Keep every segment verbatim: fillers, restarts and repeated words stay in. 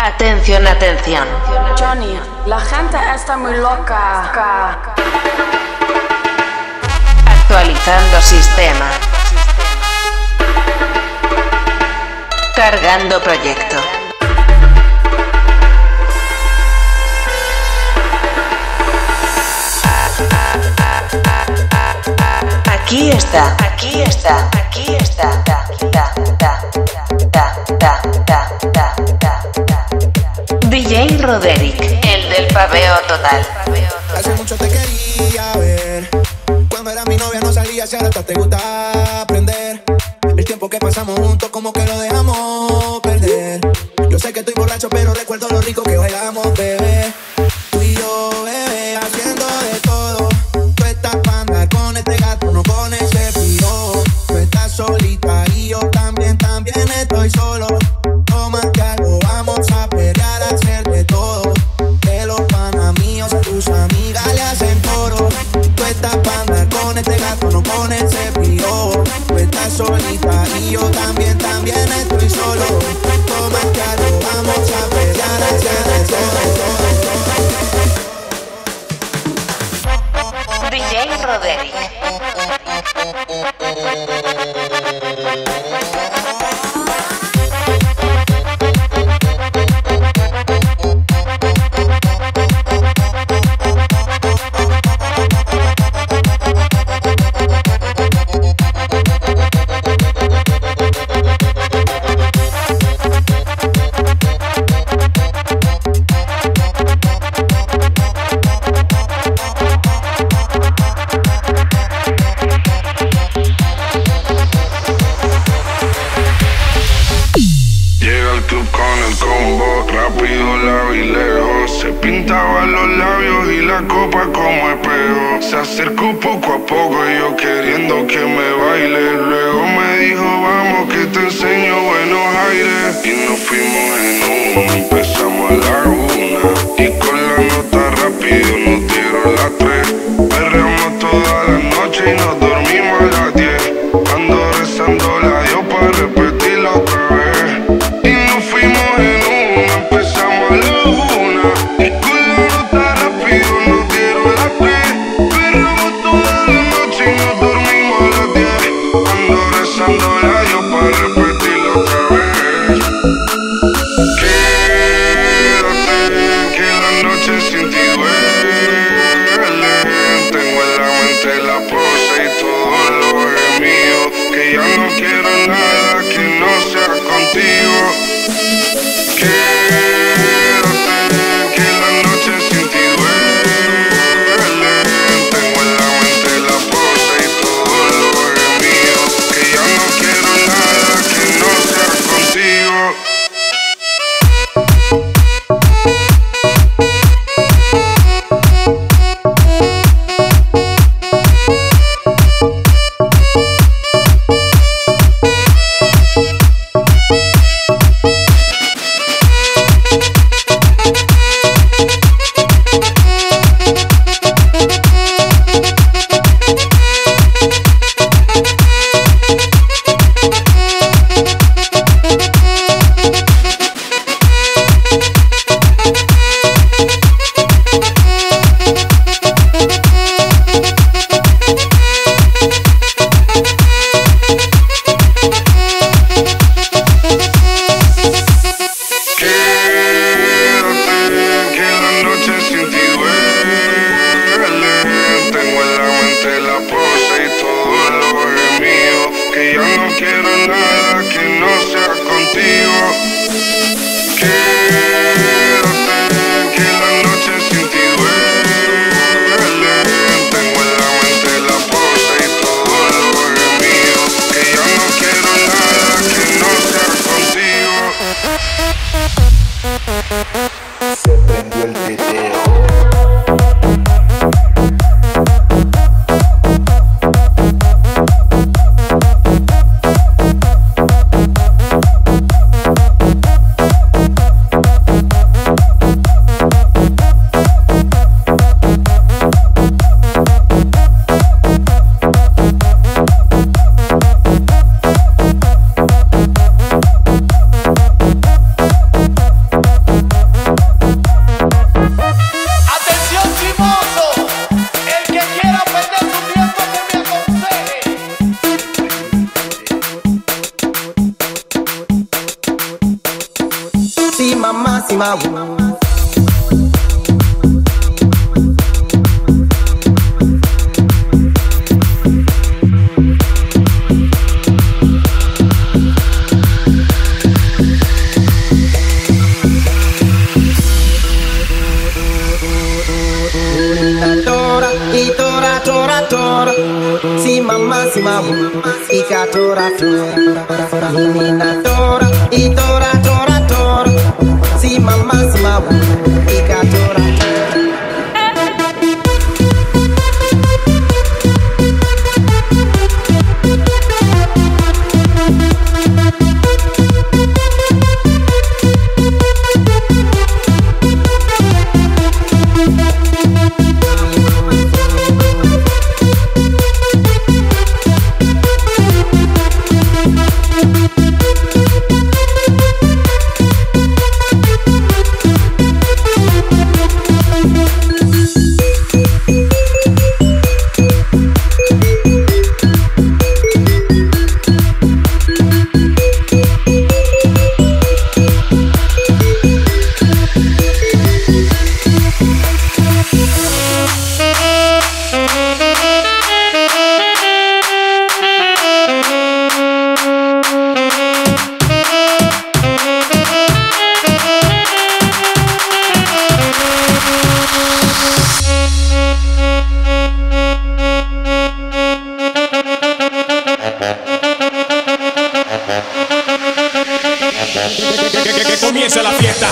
Atención, atención. Johnny, la gente está muy loca. Actualizando sistema. Cargando proyecto. Aquí está, aquí está, aquí está. Da, da, da, da, da, da, da, da, da. D J Roderick, el del paveo total. Hace mucho te quería ver. Cuando era mi novia no salía, si ahora hasta te gusta aprender. El tiempo que pasamos juntos como que lo dejamos perder. Yo sé que estoy borracho pero recuerdo lo rico que bailamos, bebé. Tú y yo, bebé, haciendo de todo. Tú estás pa' andar con este gato, no con ese piro. Tú estás solita y yo también, también estoy solo. Toma que algo, vamos a pelear, a hacer de todo. De los panas míos a tus amigas le hacen coro. Tú estás pa' andar con este gato, no con ese piro. Tú estás solita y yo también, también estoy solo. Toma que algo, vamos a pelear, a hacer de todo. D J Roderick. Se acercó poco a poco y yo queriendo que me baile. Luego me dijo vamos que te enseño buenos aires. Y nos fuimos en uno, empezamos a la una. Y con la nota rápido nos dieron las tres. Perreamos toda la noche y nos dormimos a las diez. Ando rezando la Dios para repetirlo otra vez. Y nos fuimos en uno, empezamos a la una. Y con la nota rápido nos dieron las tres. si mamá, si mamá. Tora, tora, tora, si mamá, si mamá, y tora, tora, menina tora, y tora, tora, tora, si mamá, si mamá, y tora, tora. Que comience la fiesta.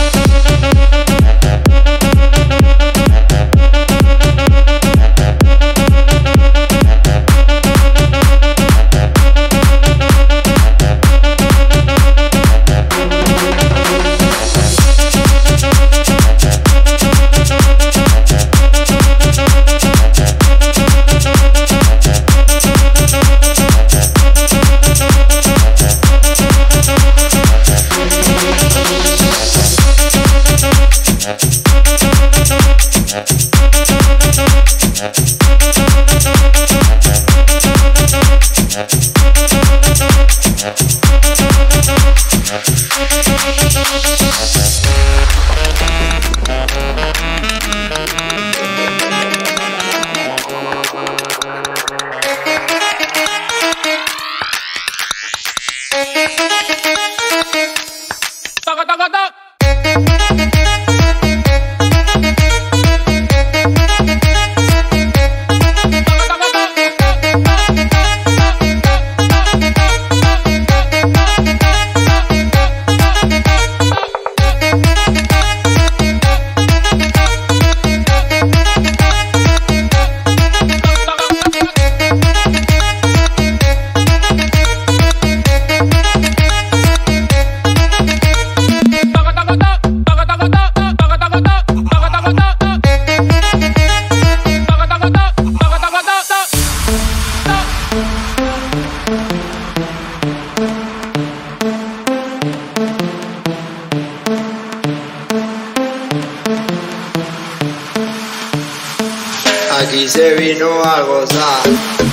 Aquí se vino a gozar.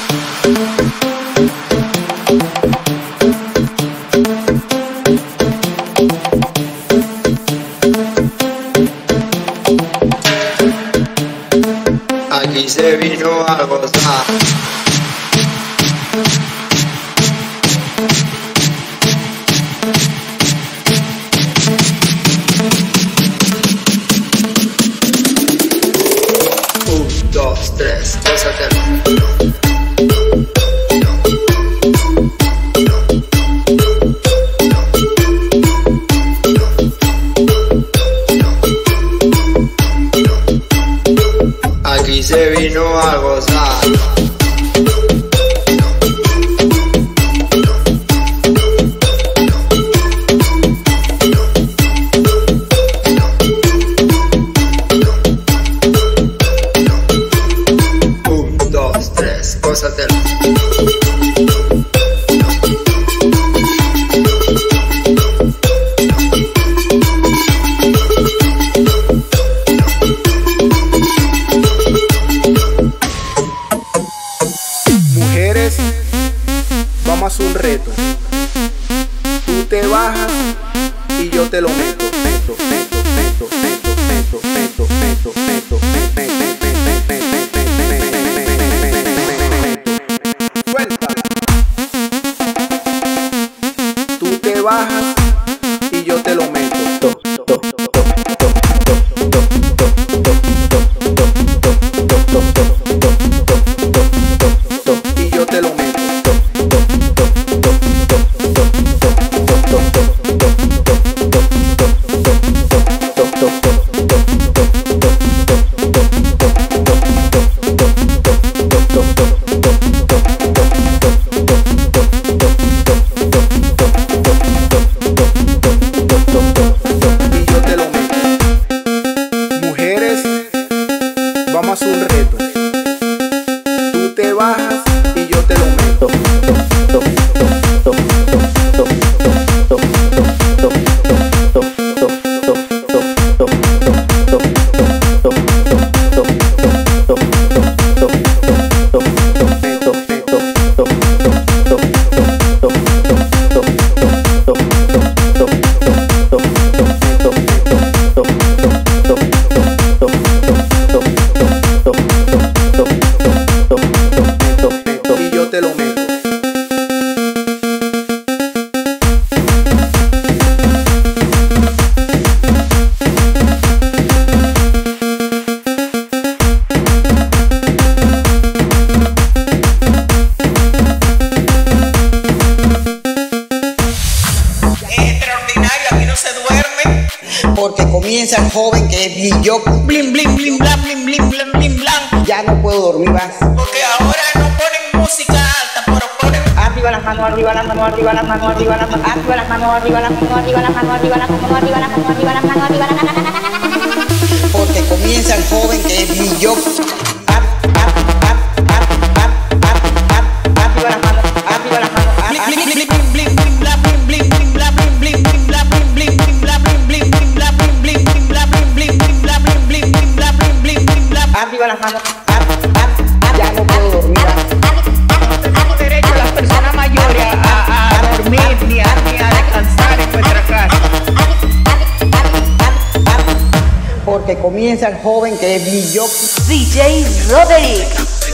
Aquí se vino a gozar. Dos, tres, gózatelo. Aquí se vino a gozar. Gózatelo. Mujeres, vamos a hacer un reto. Tú te bajas y yo te lo meto. meto, meto, meto, suelta. Tú te bajas y yo te lo meto. Y yo te lo meto. Vamos a hacer un reto. Tú te bajas y yo te lo meto. Y yo te lo meto. Extraordinario, aquí no se duerme. Porque comienza el joven que es mi yo. Blim, blim, blim, blam, blim, blim, blam, blim, blam. Ya no puedo dormir más. Porque ahora no ponen música alta, pero ponen Arriba las manos, arriba las manos, arriba las manos, arriba las manos, arriba las manos, arriba las manos, arriba las manos, arriba las manos, arriba las manos, arriba las manos, arriba las manos. Porque comienza el joven que es mi yo. Arriba las manos, arriba las manos, blim, blim, blim, blim, blim, blim, blam, blim, blim, blim, blam, blim, blim, blim, blam, blim, blim, blim, blam, blim, blim, blim, blam, blim, blim, blim, blam, blim, blim, blim, blam, blim, blim, blim, blam, blim, blim, blim, blam. arriba las manos. Ya no puedo dormir más. Tenemos derecho las personas mayores a, a dormir ni a, ni a descansar en nuestra casa. Porque comienza el joven que es mi yo. D J Roderick.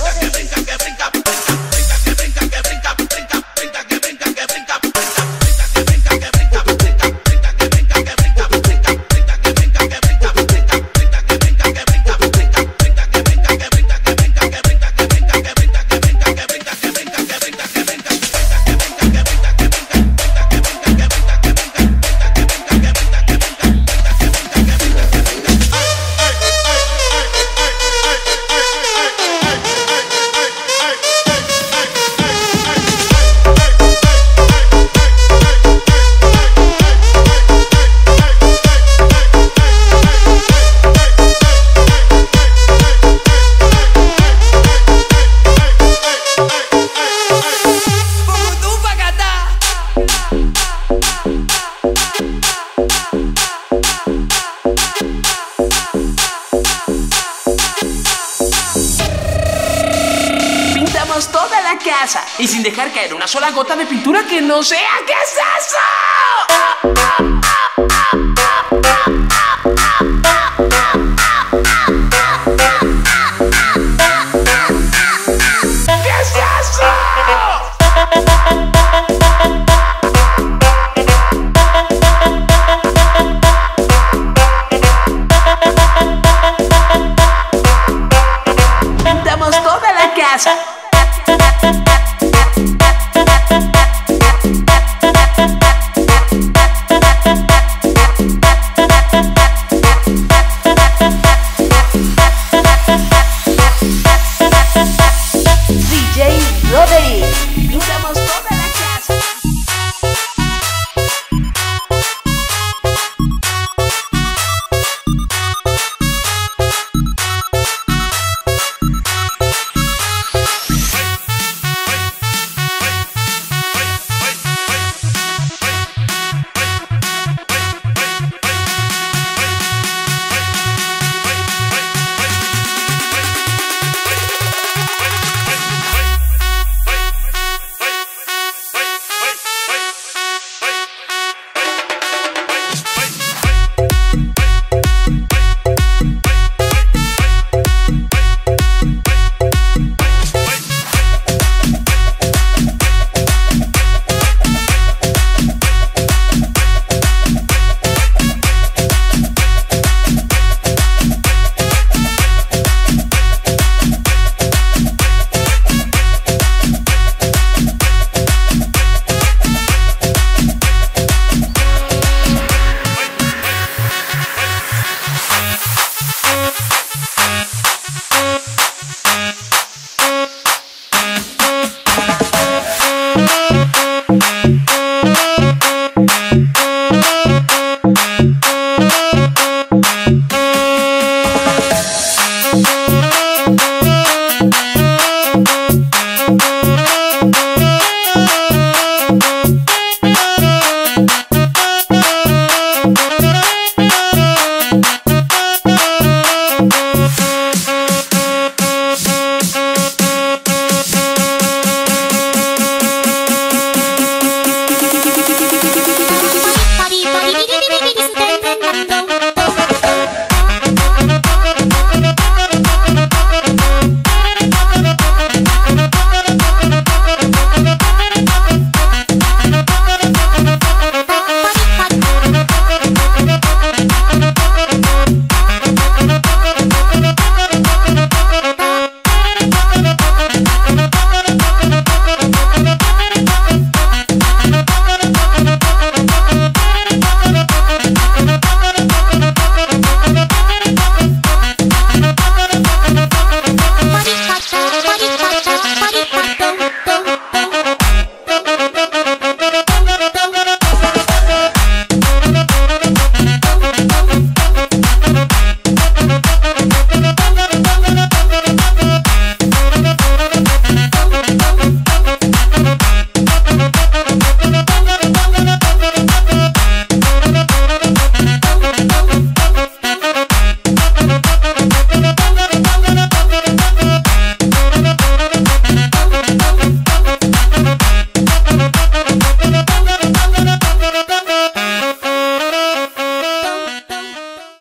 Toda la casa y sin dejar caer una sola gota de pintura que no sea. ¿Qué es eso?